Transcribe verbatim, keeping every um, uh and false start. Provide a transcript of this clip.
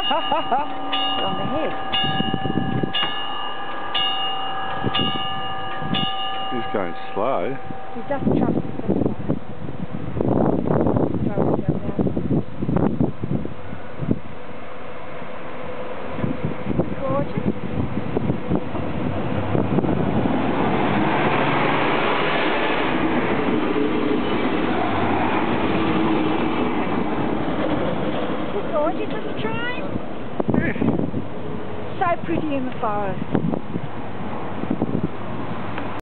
On the head. He's going slow. He doesn't trust his best one. Throw it down there. Gorgeous. Gorgeous, have you tried? Yeah. So pretty in the forest.